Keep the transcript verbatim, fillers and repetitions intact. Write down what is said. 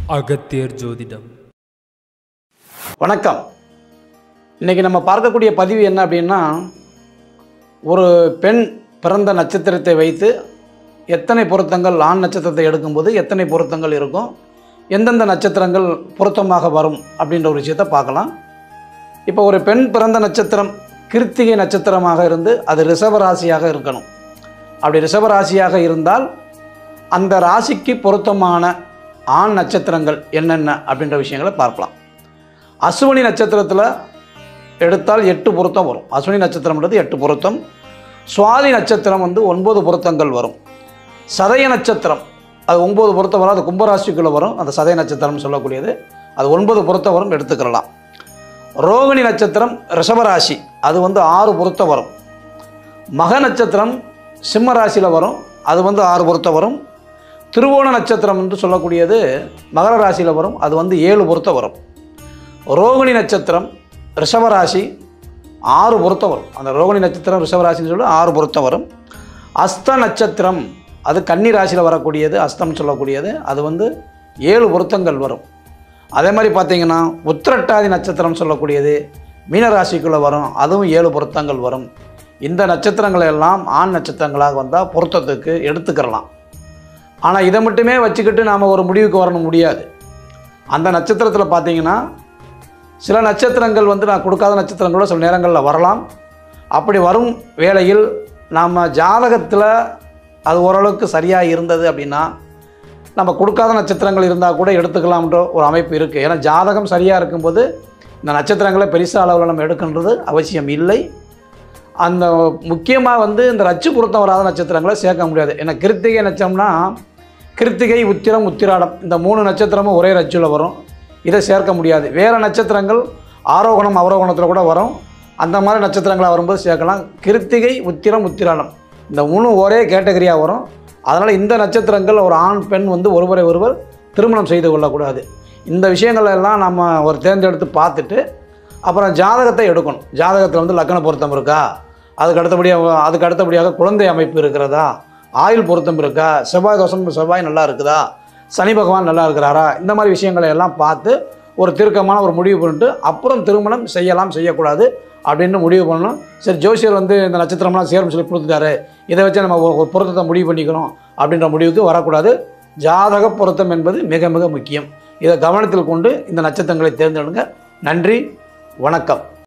அகத்தியர் ஜோதிடம். வணக்கம். இன்றைக்கி நம்ம பார்க்கக்கூடிய பதிவு என்ன அப்படின்னா, ஒரு பெண் பிறந்த நட்சத்திரத்தை வைத்து எத்தனை பொருத்தங்கள், ஆண் நட்சத்திரத்தை எடுக்கும்போது எத்தனை பொருத்தங்கள் இருக்கும், எந்தெந்த நட்சத்திரங்கள் பொருத்தமாக வரும் அப்படின்ற ஒரு விஷயத்தை பார்க்கலாம். இப்போ ஒரு பெண் பிறந்த நட்சத்திரம் கிருத்திகை நட்சத்திரமாக இருந்து அது ரிஷபராசியாக இருக்கணும். அப்படி ரிஷபராசியாக இருந்தால் அந்த ராசிக்கு பொருத்தமான ஆண் நட்சத்திரங்கள் என்னென்ன அப்படின்ற விஷயங்களை பார்க்கலாம். அசுவினி நட்சத்திரத்தில் எடுத்தால் எட்டு பொருத்தம் வரும். அசுவினி நட்சத்திரம்ன்றது எட்டு பொருத்தம். சுவாதி நட்சத்திரம் வந்து ஒன்பது பொருத்தங்கள் வரும். சதய நட்சத்திரம் அது ஒன்பது பொருத்தம் வரும். அது கும்பராசிக்குள்ளே வரும். அந்த சதய நட்சத்திரம் சொல்லக்கூடியது அது ஒன்பது பொருத்தம் வரும், எடுத்துக்கலாம். ரோகிணி நட்சத்திரம் ரிஷபராசி, அது வந்து ஆறு பொருத்தம் வரும். மக நட்சத்திரம் சிம்ம ராசியில் வரும், அது வந்து ஆறு பொருத்தம் வரும். திருவோண நட்சத்திரம் என்று சொல்லக்கூடியது மகர ராசியில் வரும், அது வந்து ஏழு பொருத்தம் வரும். ரோகிணி நட்சத்திரம் ரிஷபராசி ஆறு பொருத்தம் வரும். அந்த ரோகிணி நட்சத்திரம் ரிஷபராசின்னு சொல்லி ஆறு பொருத்தம் வரும். அஸ்த நட்சத்திரம் அது கன்னி ராசியில் வரக்கூடியது, அஸ்தம் சொல்லக்கூடியது, அது வந்து ஏழு பொருத்தங்கள் வரும். அதே மாதிரி பார்த்திங்கன்னா உத்திரட்டாதி நட்சத்திரம் சொல்லக்கூடியது மீனராசிக்குள்ளே வரும், அதுவும் ஏழு பொருத்தங்கள் வரும். இந்த நட்சத்திரங்களை எல்லாம் ஆண் நட்சத்திரங்களாக வந்தால் பொருத்தத்துக்கு எடுத்துக்கிறலாம். ஆனால் இதை மட்டுமே வச்சுக்கிட்டு நாம் ஒரு முடிவுக்கு வரணும் முடியாது. அந்த நட்சத்திரத்தில் பார்த்திங்கன்னா சில நட்சத்திரங்கள் வந்து நான் கொடுக்காத நட்சத்திரங்களோட சில நேரங்களில் வரலாம். அப்படி வரும் வேளையில் நாம் ஜாதகத்தில் அது ஓரளவுக்கு சரியாக இருந்தது அப்படின்னா நம்ம கொடுக்காத நட்சத்திரங்கள் இருந்தால் கூட எடுத்துக்கலாம்ன்ற ஒரு அமைப்பு இருக்குது. ஏன்னா ஜாதகம் சரியாக இருக்கும்போது இந்த நட்சத்திரங்களை பெருசாக அளவில் நம்ம எடுக்கின்றது அவசியம் இல்லை. அந்த முக்கியமாக வந்து இந்த ரச்சு பொருத்தம் வராத நட்சத்திரங்களை சேர்க்க முடியாது. ஏன்னா கிருத்திகை நட்சத்திரம்னா கிருத்திகை உத்திரம் உத்திராடம் இந்த மூணு நட்சத்திரமும் ஒரே ரச்சில் வரும், இதை சேர்க்க முடியாது. வேறு நட்சத்திரங்கள் ஆரோகணம் அவரோகணத்தில் கூட வரும், அந்த மாதிரி நட்சத்திரங்களாக வரும்போது சேர்க்கலாம். கிருத்திகை உத்திரம் உத்திராடம் இந்த மூணு ஒரே கேட்டகரியாக வரும். அதனால் இந்த நட்சத்திரங்கள் ஒரு ஆண் பெண் வந்து ஒருவரை ஒருவர் திருமணம் செய்து கொள்ளக்கூடாது. இந்த விஷயங்கள் எல்லாம் நம்ம ஒரு தேர்ந்தெடுத்து பார்த்துட்டு அப்புறம் ஜாதகத்தை எடுக்கணும். ஜாதகத்தில் வந்து லக்ன பொருத்தம் இருக்கா, அதுக்கு அடுத்தபடியாக அதுக்கு அடுத்தபடியாக குழந்தை அமைப்பு இருக்கிறதா, ஆயுள் பொருத்தம் இருக்கா, செவ்வாய் தோஷம் செவ்வாய் நல்லா இருக்குதா, சனி பகவான் நல்லா இருக்கிறாரா, இந்த மாதிரி விஷயங்களை எல்லாம் பார்த்து ஒரு தீர்க்கமான ஒரு முடிவு பண்ணிட்டு அப்புறம் திருமணம் செய்யலாம் செய்யக்கூடாது அப்படின்னு முடிவு பண்ணணும். சரி, ஜோசியர் வந்து இந்த நட்சத்திரம்லாம் சேரும் சொல்லி கொடுத்துட்டாரு, இதை வச்சு நம்ம ஒரு பொருத்தத்தை முடிவு பண்ணிக்கணும் அப்படின்ற முடிவுக்கு வரக்கூடாது. ஜாதக பொருத்தம் என்பது மிக மிக முக்கியம். இதை கவனத்தில் கொண்டு இந்த நட்சத்திரங்களை தேர்ந்தெடுங்க. நன்றி, வணக்கம்.